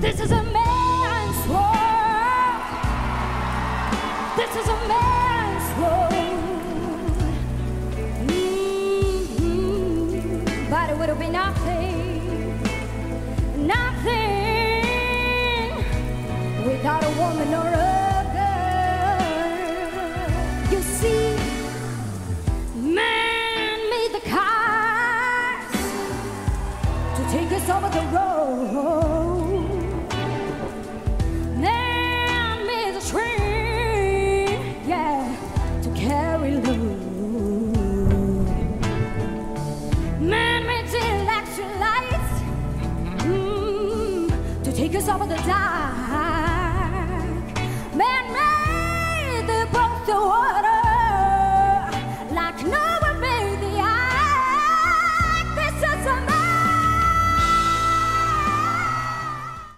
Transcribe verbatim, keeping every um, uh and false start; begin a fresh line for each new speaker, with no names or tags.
This is a man's world. This is a man's world. Mm-hmm. But it would have been nothing, nothing without a woman or a girl. You see, man made the cars to take us over the road. Take us over the dark. Man, man.